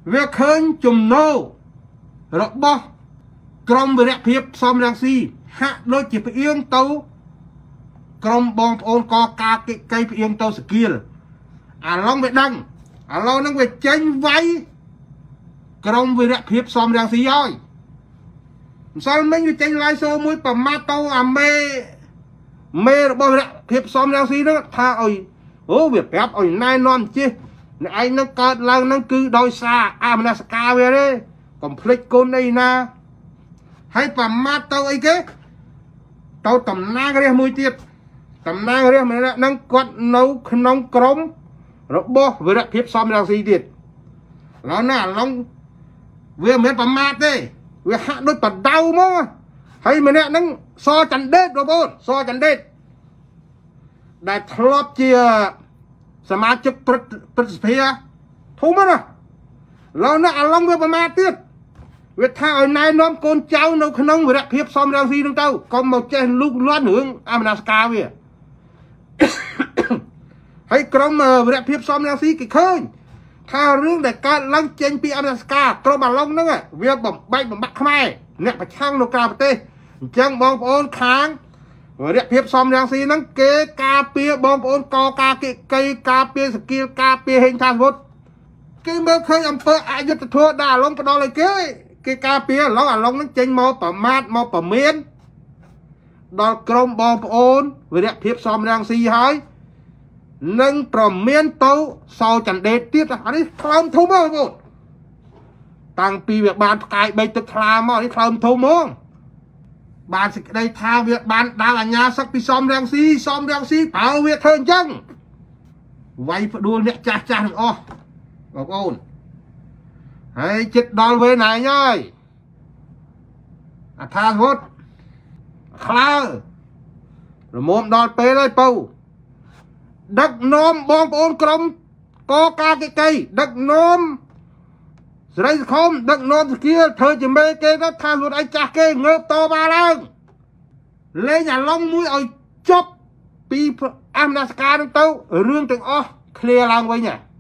វាឃើញចំណូលរបស់ក្រមវិរៈភាពសំរងស៊ីហាក់ដូចជាផ្អៀងទៅក្រមបងប្អូនកការកិច្ចផ្អៀងទៅសកៀលអាឡុងវាដឹងឥឡូវហ្នឹងវាចេញវាយក្រមវិរៈភាពសំរងស៊ីហើយម្សិលមិញវាចេញឡាយសូមួយប្រមាថទៅអាមេរបស់វិរៈភាពសំរងស៊ីហ្នឹងថាអុយអូវាប្រាប់អុយណែនាំជិះអ្នកឯងនឹងកើតឡើងហ្នឹងគឺដោយសារអាមនសការវាទេកុំភ្លេចគុណអីណាហើយប្រមាថទៅអីគេទៅតំណាងរាស្ត្រមួយទៀតតំណាងរាស្ត្រម្នាក់ហ្នឹងគាត់នៅក្នុងក្រុមរបស់វិរៈភាពសំរងស៊ីទៀតឡើយណាឡុងវាមិនមែនប្រមាថទេវាហាក់ដូចបដៅមកហើយម្នាក់ហ្នឹងសចន្ទដេតបងប្អូនសចន្ទដេតដែលធ្លាប់ជាសមាជិកព្រឹទ្ធសភាធំណាឡើយណាអាឡុងវាប្រមាថទៀតវាថាឲ្យណែនាំកូនចៅនៅក្នុងវិរៈភាពសំរងស៊ីហ្នឹងទៅកុំមកចេះលូកលាន់រឿងអមនសការវាហើយក្រុមវិរៈភាពសំរងស៊ីគេឃើញថារឿងដែលកើតឡើងចេញពីអមនសការក្រុមអាឡុងហ្នឹងវាបំបាច់ខ្មែរអ្នកប្រឆាំងនៅក្រៅប្រទេសអញ្ចឹងបងប្អូនខាងវិរៈភាពសំរងស៊ីហ្នឹងគេការពារបងប្អូនកការកិច្ចការពារសកៀលការពារហេងថាវុធគេមើលឃើញអំពើអយុត្តិធម៌ដល់អាឡុងផ្ដល់ឲ្យគេការពារអាឡុងហ្នឹងចេញមកប្រមាថមកប្រមានដល់ក្រុមបងប្អូនវិរៈភាពសំរងស៊ីហើយនឹងប្រមានទៅសោចន្ទដេតទៀតអានេះខ្លោមធំបងប្អូនតាំងពីវាបានផ្កាយ3ទឹកថ្លាមកនេះខ្លោមធំហ្មងបានសេចក្តីថាវាបានដើរអាញាសឹកពីសំរងស៊ីបើវាធ្វើអញ្ចឹងវាយផ្ដួលអ្នកចាស់ទាំងអស់បងប្អូនហើយចិត្តដល់វេណែងហើយអាថាវុធខ្លើរមុំដល់ពេលហើយពៅដឹកនាំបងប្អូនក្រុមកការកិច្ចដឹកនាំសេរីសង្គមដឹកនាំសកៀលធ្វើជាមេគេទៅថាខ្លួនឯងចាស់គេងើបតបឡើងលេងអាឡុងមួយឲ្យចប់ពីអមនសការនឹងទៅរឿងទាំងអស់ឃ្លាឡើងវិញ